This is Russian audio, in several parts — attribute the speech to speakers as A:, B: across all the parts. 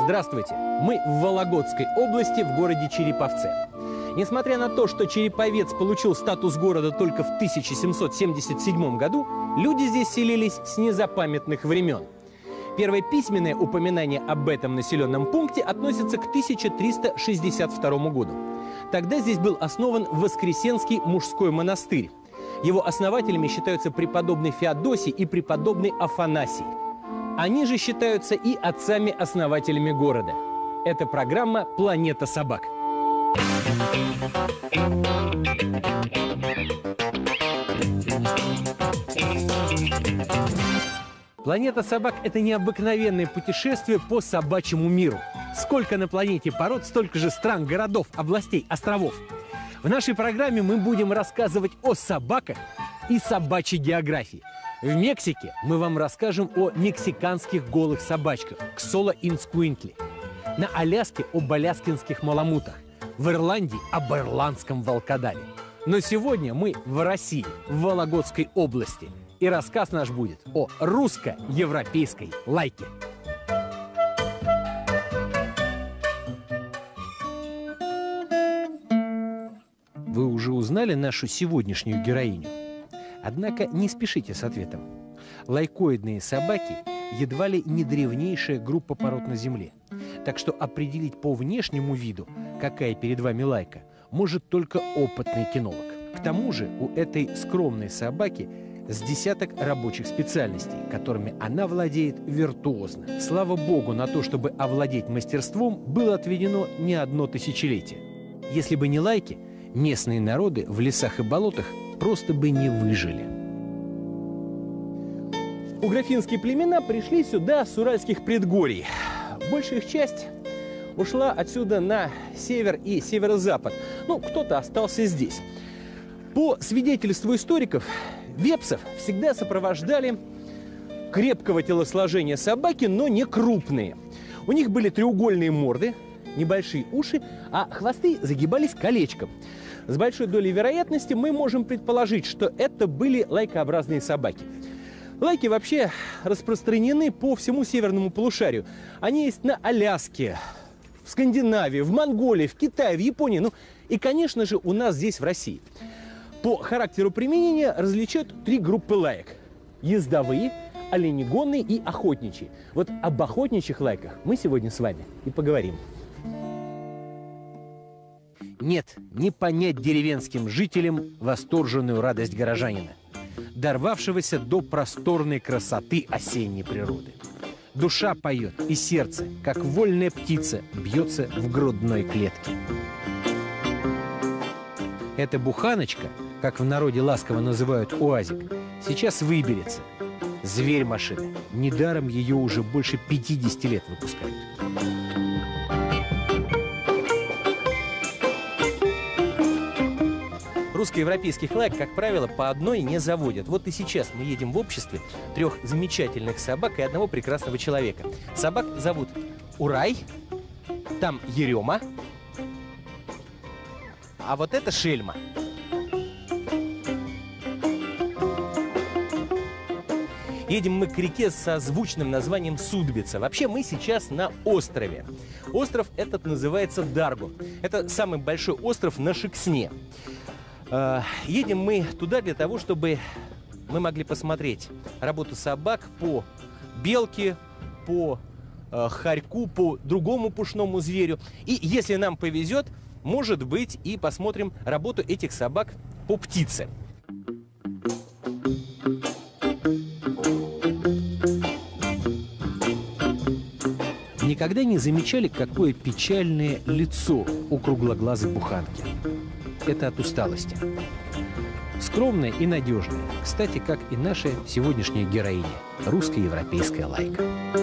A: Здравствуйте! Мы в Вологодской области, в городе Череповце. Несмотря на то, что Череповец получил статус города только в 1777 году, люди здесь селились с незапамятных времен. Первое письменное упоминание об этом населенном пункте относится к 1362 году. Тогда здесь был основан Воскресенский мужской монастырь. Его основателями считаются преподобный Феодосий и преподобный Афанасий. Они же считаются и отцами-основателями города. Это программа «Планета собак». «Планета собак» – это необыкновенное путешествие по собачьему миру. Сколько на планете пород, столько же стран, городов, областей, островов. В нашей программе мы будем рассказывать о собаках и собачьей географии. В Мексике мы вам расскажем о мексиканских голых собачках Ксоло-Инскуинтли. На Аляске об аляскинских маламутах. В Ирландии об ирландском волкодаве. Но сегодня мы в России, в Вологодской области. И рассказ наш будет о русско-европейской лайке. Вы уже узнали нашу сегодняшнюю героиню? Однако не спешите с ответом. Лайкоидные собаки едва ли не древнейшая группа пород на Земле. Так что определить по внешнему виду, какая перед вами лайка, может только опытный кинолог. К тому же у этой скромной собаки с десяток рабочих специальностей, которыми она владеет виртуозно. Слава богу, на то, чтобы овладеть мастерством, было отведено не одно тысячелетие. Если бы не лайки, местные народы в лесах и болотах просто бы не выжили. Угрофинские племена пришли сюда с уральских предгорий. Большая их часть ушла отсюда на север и северо-запад. Ну, кто-то остался здесь. По свидетельству историков, вепсов всегда сопровождали крепкого телосложения собаки, но не крупные. У них были треугольные морды, небольшие уши, а хвосты загибались колечком. С большой долей вероятности мы можем предположить, что это были лайкообразные собаки. Лайки вообще распространены по всему северному полушарию. Они есть на Аляске, в Скандинавии, в Монголии, в Китае, в Японии. Ну и, конечно же, у нас здесь, в России. По характеру применения различают три группы лаек. Ездовые, оленегонные и охотничьи. Вот об охотничьих лайках мы сегодня с вами и поговорим. Нет, не понять деревенским жителям восторженную радость горожанина, дорвавшегося до просторной красоты осенней природы. Душа поет, и сердце, как вольная птица, бьется в грудной клетке. Эта буханочка, как в народе ласково называют уазик, сейчас выберется. Зверь машины. Недаром ее уже больше 50 лет выпускают. Русско-европейских лайк, как правило, по одной не заводят. Вот и сейчас мы едем в обществе трех замечательных собак и одного прекрасного человека. Собак зовут Урай, там Ерема, а вот это Шельма. Едем мы к реке со звучным названием Судбица. Вообще мы сейчас на острове. Остров этот называется Даргу. Это самый большой остров на Шексне. Едем мы туда для того, чтобы мы могли посмотреть работу собак по белке, по хорьку, по другому пушному зверю. И если нам повезет, может быть, и посмотрим работу этих собак по птице. Никогда не замечали, какое печальное лицо у круглоглазой буханки? Это от усталости. Скромная и надежная. Кстати, как и наша сегодняшняя героиня. Русско-европейская лайка.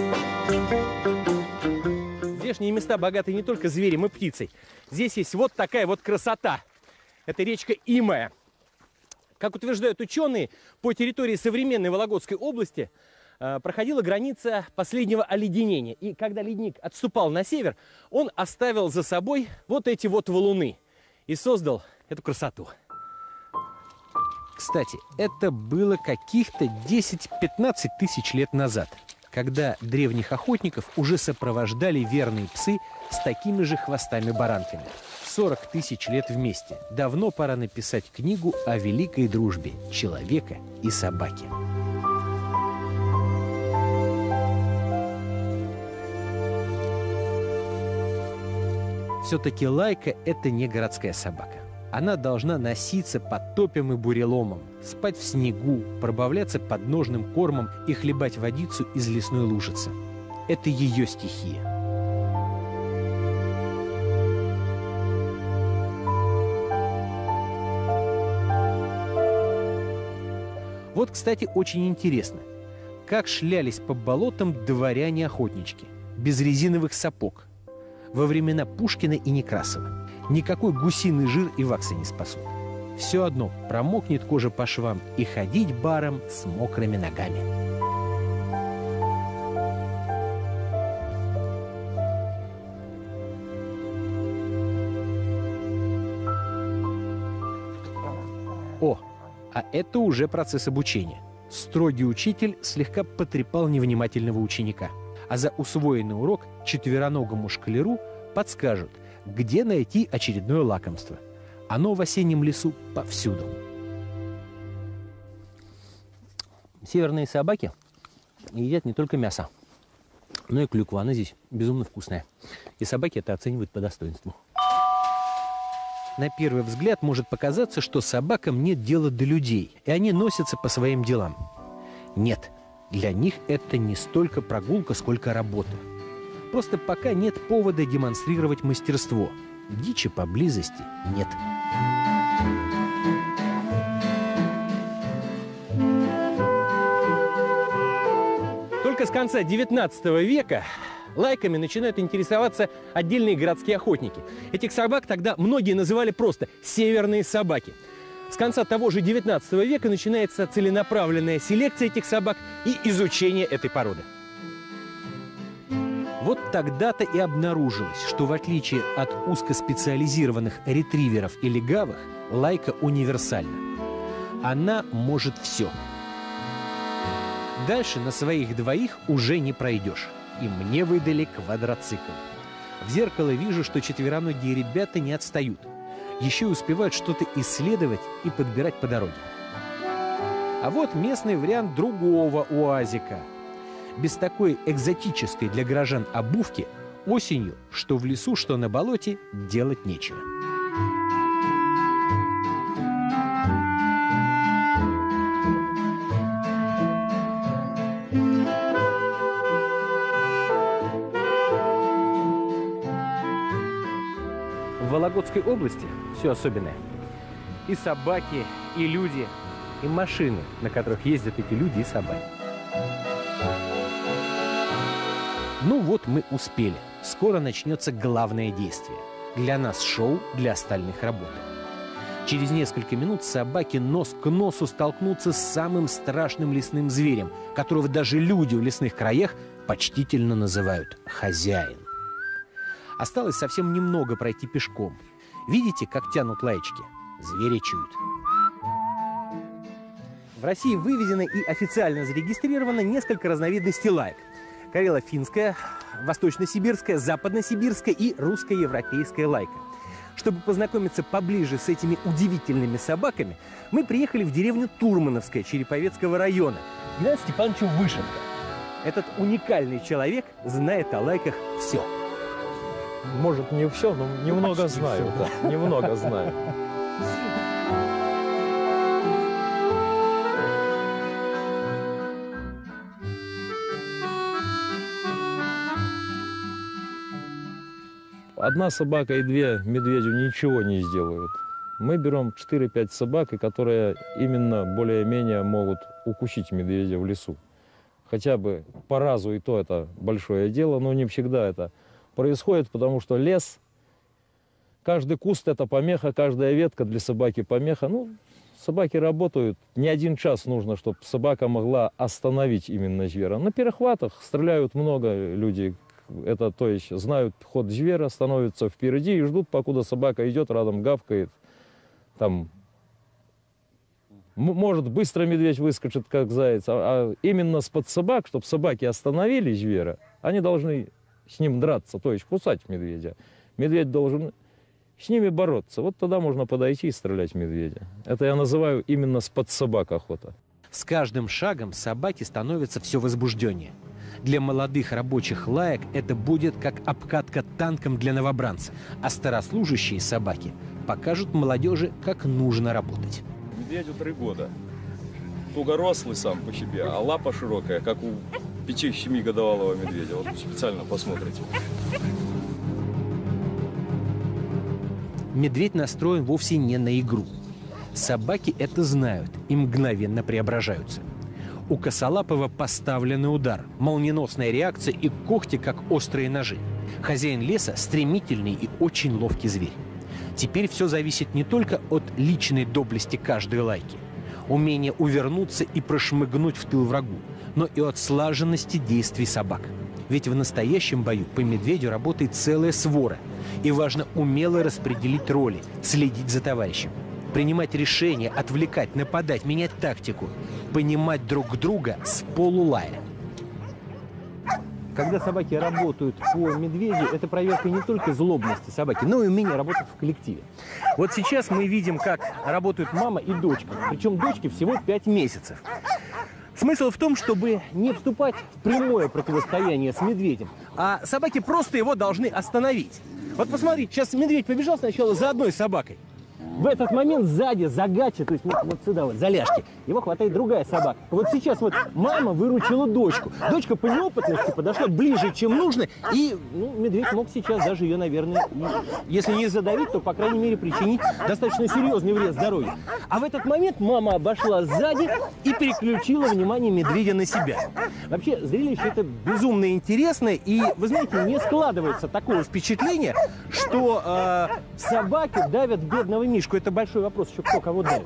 A: Здешние места богаты не только зверем и птицей. Здесь есть вот такая вот красота. Это речка Имая. Как утверждают ученые, по территории современной Вологодской области проходила граница последнего оледенения. И когда ледник отступал на север, он оставил за собой вот эти вот валуны. И создал эту красоту. Кстати, это было каких-то 10-15 тысяч лет назад. когда древних охотников уже сопровождали верные псы с такими же хвостами-баранками. 40 тысяч лет вместе. Давно пора написать книгу о великой дружбе человека и собаки. Все-таки лайка – это не городская собака. Она должна носиться под топем и буреломом, спать в снегу, пробавляться подножным кормом и хлебать водицу из лесной лужицы. Это ее стихия. Вот, кстати, очень интересно, как шлялись по болотам дворяне-охотнички, без резиновых сапог, во времена Пушкина и Некрасова. Никакой гусиный жир и ваксы не спасут. Все одно промокнет кожа по швам, и ходить баром с мокрыми ногами. О, а это уже процесс обучения. Строгий учитель слегка потрепал невнимательного ученика, а за усвоенный урок четвероногому шкалеру подскажут, где найти очередное лакомство. Оно в осеннем лесу повсюду. Северные собаки едят не только мясо, но и клюкву. Она здесь безумно вкусная. И собаки это оценивают по достоинству. На первый взгляд может показаться, что собакам нет дела до людей, и они носятся по своим делам. Нет, для них это не столько прогулка, сколько работа. Просто пока нет повода демонстрировать мастерство. Дичи поблизости нет. Только с конца 19 века лайками начинают интересоваться отдельные городские охотники. Этих собак тогда многие называли просто «северные собаки». С конца того же 19 века начинается целенаправленная селекция этих собак и изучение этой породы. Вот тогда-то и обнаружилось, что в отличие от узкоспециализированных ретриверов или гавых, лайка универсальна. Она может все. Дальше на своих двоих уже не пройдешь. И мне выдали квадроцикл. В зеркало вижу, что четвероногие ребята не отстают. Еще и успевают что-то исследовать и подбирать по дороге. А вот местный вариант другого уазика. Без такой экзотической для горожан обувки осенью, что в лесу, что на болоте, делать нечего. В Вологодской области все особенное. И собаки, и люди, и машины, на которых ездят эти люди и собаки. Ну вот мы успели. Скоро начнется главное действие. Для нас шоу, для остальных работа. Через несколько минут собаки нос к носу столкнутся с самым страшным лесным зверем, которого даже люди в лесных краях почтительно называют хозяин. Осталось совсем немного пройти пешком. Видите, как тянут лаечки? Звери чуют. В России выведено и официально зарегистрировано несколько разновидностей лаек. Карело-финская, восточно-сибирская, западно-сибирская и русско-европейская лайка. Чтобы познакомиться поближе с этими удивительными собаками, мы приехали в деревню Турмановская Череповецкого района к Геннадию Степановичу Вышенко. Этот уникальный человек знает о лайках все.
B: Может, не все, но немного
A: почти
B: знаю.
A: все.
B: Да, немного знаю. Одна собака и две медведю ничего не сделают. Мы берем 4-5 собак, которые именно более-менее могут укусить медведя в лесу. Хотя бы по разу, и то это большое дело, но не всегда это происходит, потому что лес, каждый куст это помеха, каждая ветка для собаки помеха. Ну, собаки работают, не 1 час нужно, чтобы собака могла остановить именно зверя. На перехватах стреляют много людей. Это, то есть, знают ход зверя, становятся впереди и ждут, покуда собака идет, рядом гавкает. Там Может, быстро медведь выскочит, как заяц, а именно с-под собак, чтобы собаки остановили зверя, они должны с ним драться, то есть кусать медведя. Медведь должен с ними бороться. Вот тогда можно подойти и стрелять в медведя. Это я называю именно с-под собак охота.
A: С каждым шагом собаки становятся все возбужденнее. Для молодых рабочих лаек это будет как обкатка танком для новобранца, а старослужащие собаки покажут молодежи, как нужно работать.
B: Медведю 3 года. Тугорослый сам по себе, а лапа широкая, как у 5-7-годовалого медведя. Вот специально посмотрите.
A: Медведь настроен вовсе не на игру. Собаки это знают и мгновенно преображаются. У косолапого поставленный удар, молниеносная реакция и когти, как острые ножи. Хозяин леса – стремительный и очень ловкий зверь. Теперь все зависит не только от личной доблести каждой лайки, умения увернуться и прошмыгнуть в тыл врагу, но и от слаженности действий собак. Ведь в настоящем бою по медведю работает целая свора, и важно умело распределить роли, следить за товарищем, принимать решения, отвлекать, нападать, менять тактику, понимать друг друга с полулая. Когда собаки работают по медведю, это проверка не только злобности собаки, но и умения работать в коллективе. Вот сейчас мы видим, как работают мама и дочка. Причем дочке всего 5 месяцев. Смысл в том, чтобы не вступать в прямое противостояние с медведем, а собаки просто его должны остановить. Вот посмотрите, сейчас медведь побежал сначала за одной собакой. В этот момент сзади, за гачи, то есть вот сюда вот, за ляжки, его хватает другая собака. Вот сейчас вот мама выручила дочку. Дочка по неопытности подошла ближе, чем нужно, и медведь мог сейчас даже ее, наверное, если не задавить, то, по крайней мере, причинить достаточно серьезный вред здоровью. А в этот момент мама обошла сзади и переключила внимание медведя на себя. Вообще, зрелище это безумно интересное, и, вы знаете, не складывается такого впечатления, что собаки давят бедного Мишку. Это большой вопрос, еще кто кого давит.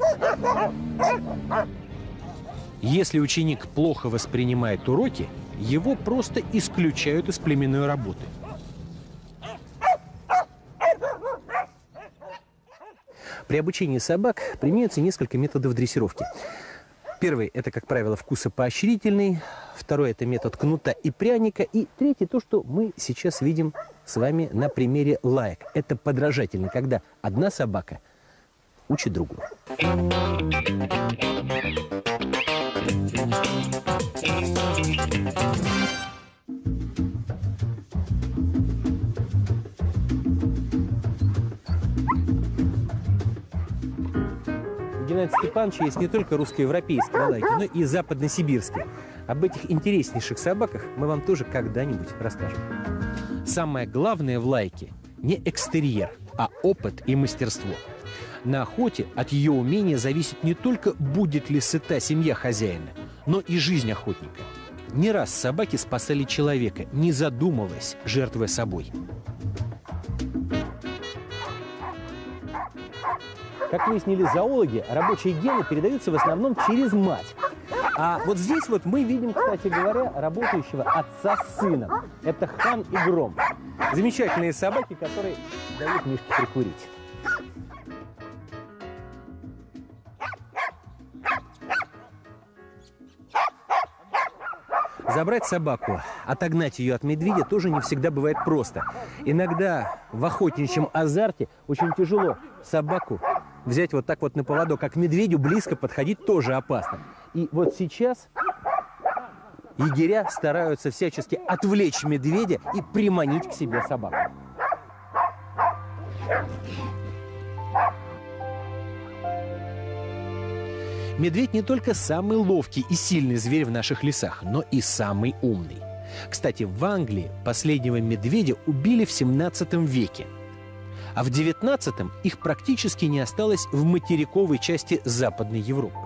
A: Если ученик плохо воспринимает уроки, его просто исключают из племенной работы. При обучении собак применяются несколько методов дрессировки. Первый – это, как правило, вкусопоощрительный. Второй – это метод кнута и пряника. И третий – то, что мы сейчас видим с вами на примере лаек. Это подражательный, когда одна собака учит другую. У Геннадия Степановича есть не только русско-европейские лайки, но и западно-сибирские. Об этих интереснейших собаках мы вам тоже когда-нибудь расскажем. Самое главное в лайке не экстерьер, а опыт и мастерство. На охоте от ее умения зависит не только, будет ли сыта семья хозяина, но и жизнь охотника. Не раз собаки спасали человека, не задумываясь, жертвуя собой. Как выяснили зоологи, рабочие гены передаются в основном через мать. А вот здесь вот мы видим, кстати говоря, работающего отца с сыном. Это Хан и Гром. Замечательные собаки, которые дают Мишке прикурить. Забрать собаку, отогнать ее от медведя тоже не всегда бывает просто. Иногда в охотничьем азарте очень тяжело собаку взять вот так вот на поводок, а к медведю близко подходить тоже опасно. И вот сейчас егеря стараются всячески отвлечь медведя и приманить к себе собаку. Медведь не только самый ловкий и сильный зверь в наших лесах, но и самый умный. Кстати, в Англии последнего медведя убили в 17 веке. А в 19-м их практически не осталось в материковой части Западной Европы.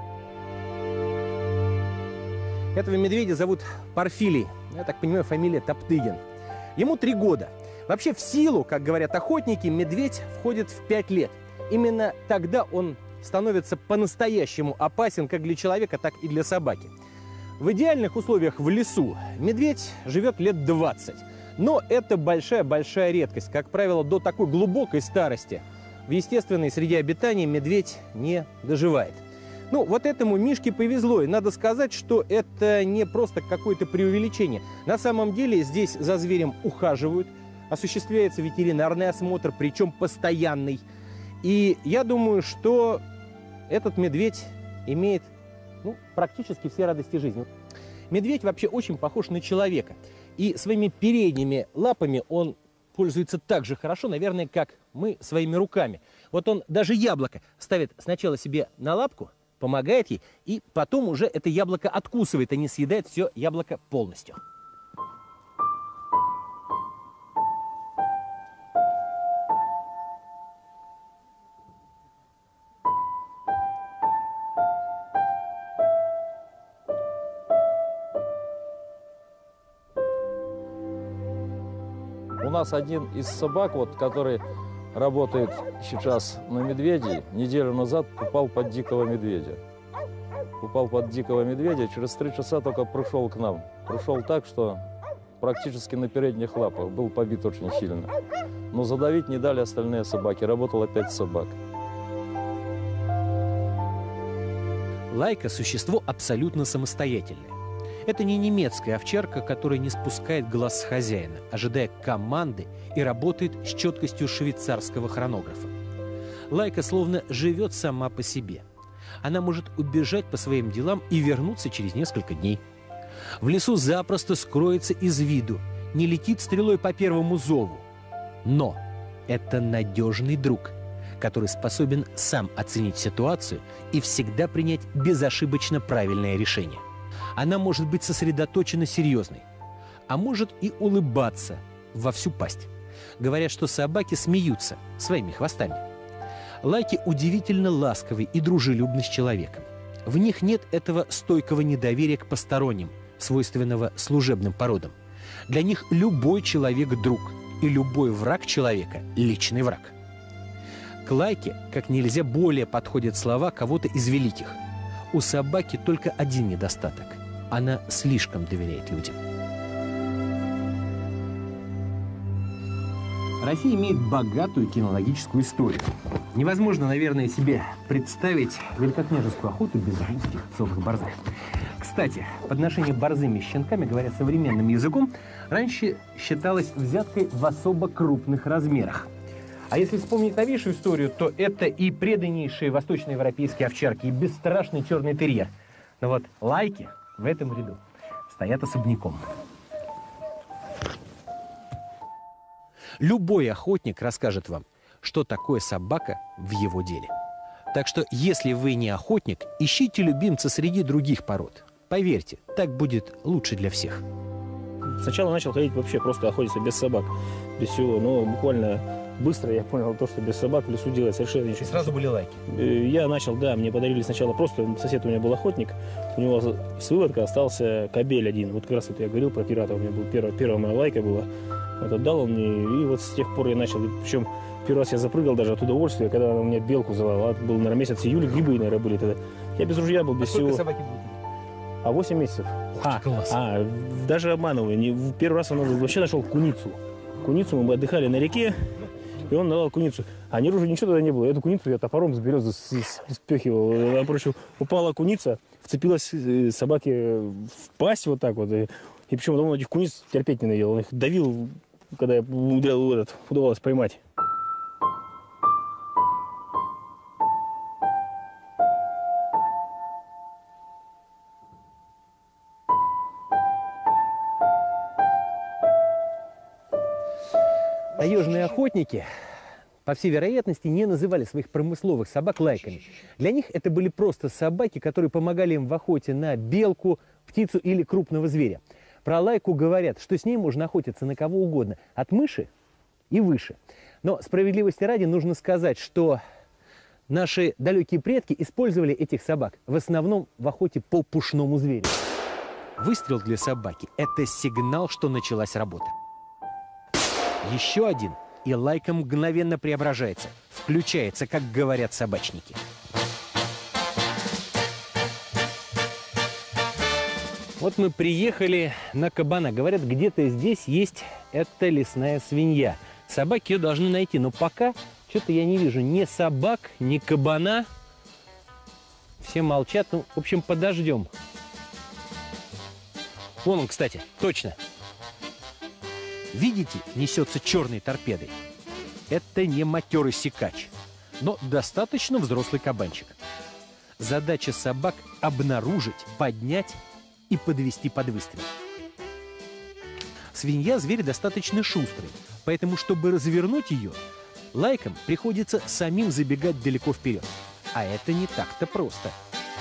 A: Этого медведя зовут Порфилий. Я так понимаю, фамилия Топтыгин. Ему 3 года. Вообще в силу, как говорят охотники, медведь входит в 5 лет. Именно тогда он становится по-настоящему опасен как для человека, так и для собаки. В идеальных условиях в лесу медведь живет лет 20. Но это большая-большая редкость. Как правило, до такой глубокой старости в естественной среде обитания медведь не доживает. Ну, вот этому Мишке повезло, и надо сказать, что это не просто какое-то преувеличение. На самом деле здесь за зверем ухаживают, осуществляется ветеринарный осмотр, причем постоянный. И я думаю, что этот медведь имеет практически все радости жизни. Медведь вообще очень похож на человека. И своими передними лапами он пользуется так же хорошо, наверное, как мы своими руками. Вот он даже яблоко ставит сначала себе на лапку, помогает ей, и потом уже это яблоко откусывает, а не съедает все яблоко полностью.
B: У нас один из собак, который работает сейчас на медведей, неделю назад попал под дикого медведя. Попал под дикого медведя, через 3 часа только пришел к нам. Пришел так, что практически на передних лапах, был побит очень сильно. Но задавить не дали остальные собаки, работало 5 собак.
A: Лайка – существо абсолютно самостоятельное. Это не немецкая овчарка, которая не спускает глаз с хозяина, ожидая команды и работает с четкостью швейцарского хронографа. Лайка словно живет сама по себе. Она может убежать по своим делам и вернуться через несколько дней. В лесу запросто скроется из виду, не летит стрелой по первому зову. Но это надежный друг, который способен сам оценить ситуацию и всегда принять безошибочно правильное решение. Она может быть сосредоточена серьезной, а может и улыбаться во всю пасть. Говорят, что собаки смеются своими хвостами. Лайки удивительно ласковый и дружелюбный с человеком. В них нет этого стойкого недоверия к посторонним, свойственного служебным породам. Для них любой человек – друг, и любой враг человека – личный враг. К лайке как нельзя более подходят слова кого-то из великих. У собаки только один недостаток – она слишком доверяет людям. Россия имеет богатую кинологическую историю. Невозможно, наверное, себе представить великокняжескую охоту без русских целых борзых. Кстати, подношение борзыми щенками, говоря современным языком, раньше считалось взяткой в особо крупных размерах. А если вспомнить новейшую историю, то это и преданнейшие восточноевропейские овчарки, и бесстрашный черный терьер. Но вот лайки в этом ряду стоят особняком. Любой охотник расскажет вам, что такое собака в его деле. Так что, если вы не охотник, ищите любимца среди других пород. Поверьте, так будет лучше для всех.
C: Сначала начал ходить вообще просто охотиться без собак, без всего. Но буквально быстро я понял то, что без собак в лесу делать совершенно ничего.
A: Сразу были лайки?
C: Я начал, да, мне подарили сначала просто, сосед у меня был охотник, у него с выводка остался кобель один. Вот как раз это я говорил про пирата, у меня был первая моя лайка была. Вот отдал он мне, и вот с тех пор я начал. Причем первый раз я запрыгал даже от удовольствия, когда она у меня белку завала. Был, наверное, месяц июля, грибы, наверное, были тогда. Я без ружья был, без всего.
A: Сколько собаки были?
C: 8 месяцев.
A: Класс.
C: Даже обманываю. Первый раз он вообще нашел куницу. Куницу мы отдыхали на реке, и он надал куницу. А ни ружья, ничего тогда не было. Эту куницу я топором с березы спехивал. Короче, упала куница, вцепилась собаке в пасть вот так вот. И причем давно этих куниц терпеть не надоело. Он их давил, когда я удавалось поймать.
A: Таежные охотники, по всей вероятности, не называли своих промысловых собак лайками. Для них это были просто собаки, которые помогали им в охоте на белку, птицу или крупного зверя. Про лайку говорят, что с ней можно охотиться на кого угодно, от мыши и выше. Но справедливости ради нужно сказать, что наши далекие предки использовали этих собак в основном в охоте по пушному зверю. Выстрел для собаки – это сигнал, что началась работа. Еще один, и лайка мгновенно преображается, включается, как говорят собачники. Вот мы приехали на кабана. Говорят, где-то здесь есть эта лесная свинья. Собаки ее должны найти, но пока что-то я не вижу ни собак, ни кабана. все молчат. Ну, в общем, подождем. Вон он, кстати, точно. Видите, несется черной торпедой. Это не матерый сикач, но достаточно взрослый кабанчик. Задача собак – обнаружить, поднять и подвести под выстрел. Свинья – зверь достаточно шустрый, поэтому, чтобы развернуть ее, лайкам приходится самим забегать далеко вперед. А это не так-то просто.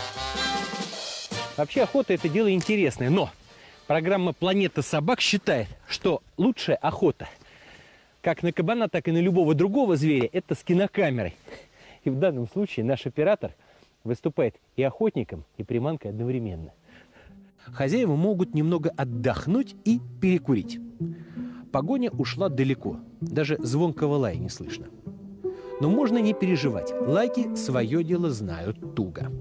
A: Вообще охота – это дело интересное, но программа «Планета собак» считает, что лучшая охота, как на кабана, так и на любого другого зверя, это с кинокамерой. И в данном случае наш оператор выступает и охотником, и приманкой одновременно. Хозяева могут немного отдохнуть и перекурить. Погоня ушла далеко, даже звонкого лая не слышно. Но можно не переживать, лайки свое дело знают туго.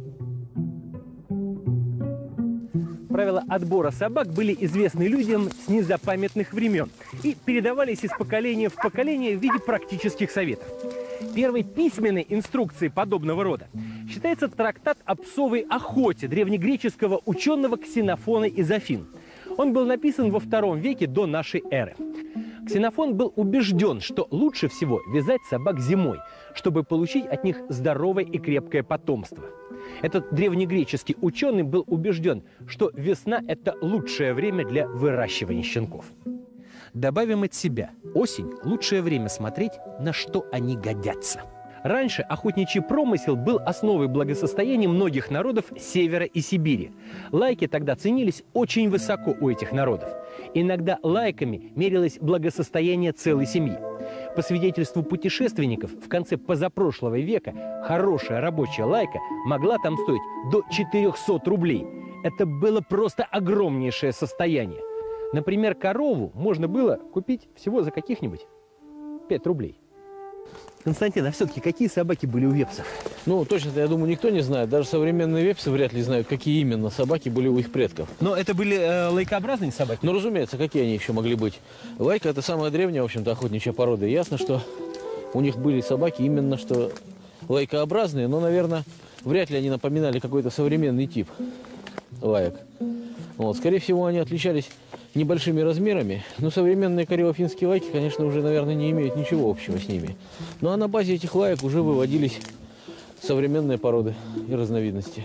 A: Правила отбора собак были известны людям с незапамятных времен и передавались из поколения в поколение в виде практических советов. Первой письменной инструкцией подобного рода считается трактат о псовой охоте древнегреческого ученого Ксенофона из Афин. Он был написан во II веке до нашей эры. Ксенофон был убежден, что лучше всего вязать собак зимой, чтобы получить от них здоровое и крепкое потомство. Этот древнегреческий ученый был убежден, что весна – это лучшее время для выращивания щенков. Добавим от себя. Осень – лучшее время смотреть, на что они годятся. Раньше охотничий промысел был основой благосостояния многих народов Севера и Сибири. Лайки тогда ценились очень высоко у этих народов. Иногда лайками мерилось благосостояние целой семьи. По свидетельству путешественников, в конце позапрошлого века хорошая рабочая лайка могла там стоить до 400 рублей. Это было просто огромнейшее состояние. Например, корову можно было купить всего за каких-нибудь 5 рублей. Константин, а все-таки какие собаки были у вепсов?
B: Ну, точно-то, я думаю, никто не знает. Даже современные вепсы вряд ли знают, какие именно собаки были у их предков.
A: Но это были лайкообразные собаки?
B: Ну, разумеется, какие они еще могли быть? Лайка – это самая древняя, в общем-то, охотничья порода. И ясно, что у них были собаки именно что лайкообразные, но, наверное, вряд ли они напоминали какой-то современный тип лаек. Вот. Скорее всего, они отличались небольшими размерами, но современные карело-финские лайки, конечно, уже, наверное, не имеют ничего общего с ними. Ну а на базе этих лаек уже выводились современные породы и разновидности.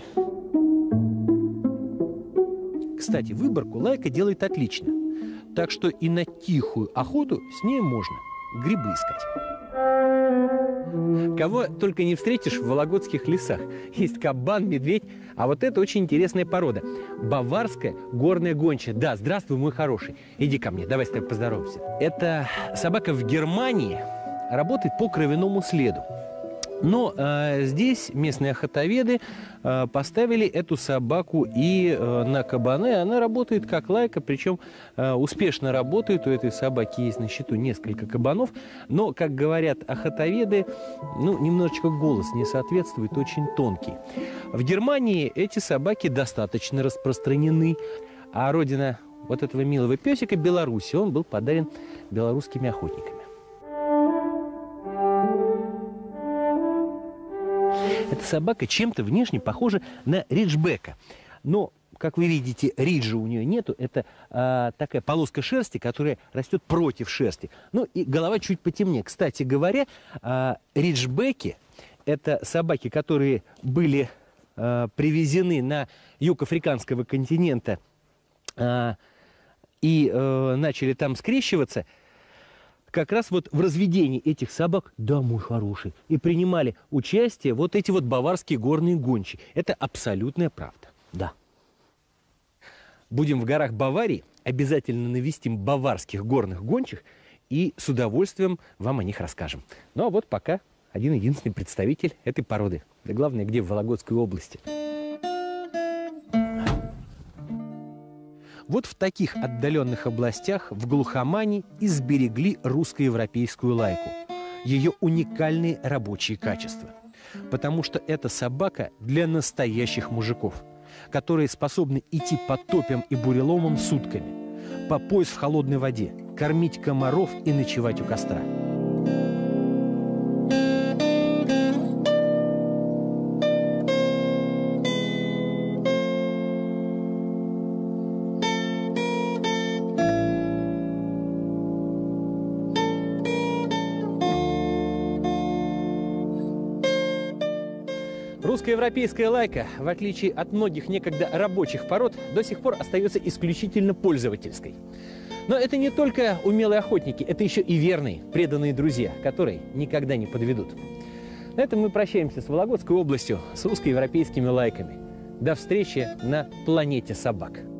A: Кстати, выборку лайка делает отлично, так что и на тихую охоту с ней можно грибы искать. Кого только не встретишь в вологодских лесах. Есть кабан, медведь, а вот это очень интересная порода. Баварская горная гончая. Да, здравствуй, мой хороший. Иди ко мне, давай с тобой поздороваемся. Эта собака в Германии работает по кровяному следу. Но здесь местные охотоведы поставили эту собаку и на кабаны. Она работает как лайка, причем успешно работает. У этой собаки есть на счету несколько кабанов. Но, как говорят охотоведы, ну, немножечко голос не соответствует, очень тонкий. В Германии эти собаки достаточно распространены. А родина вот этого милого песика – Беларусь. Он был подарен белорусскими охотниками. Эта собака чем-то внешне похожа на риджбека. Но, как вы видите, риджа у нее нету. Это такая полоска шерсти, которая растет против шерсти. Ну и голова чуть потемнее. Кстати говоря, риджбеки – это собаки, которые были привезены на юг африканского континента и начали там скрещиваться. Как раз вот в разведении этих собак, да, мой хороший, и принимали участие вот эти вот баварские горные гончие. Это абсолютная правда, да. Будем в горах Баварии, обязательно навестим баварских горных гончих и с удовольствием вам о них расскажем. Ну а вот пока один-единственный представитель этой породы. Да главное, где в Вологодской области. Вот в таких отдаленных областях в глухомане и сберегли русско-европейскую лайку. Ее уникальные рабочие качества. Потому что это собака для настоящих мужиков, которые способны идти по топям и буреломам сутками, по пояс в холодной воде, кормить комаров и ночевать у костра. Русско-европейская лайка, в отличие от многих некогда рабочих пород, до сих пор остается исключительно пользовательской. Но это не только умелые охотники, это еще и верные, преданные друзья, которые никогда не подведут. На этом мы прощаемся с Вологодской областью, с русско-европейскими лайками. До встречи на планете собак.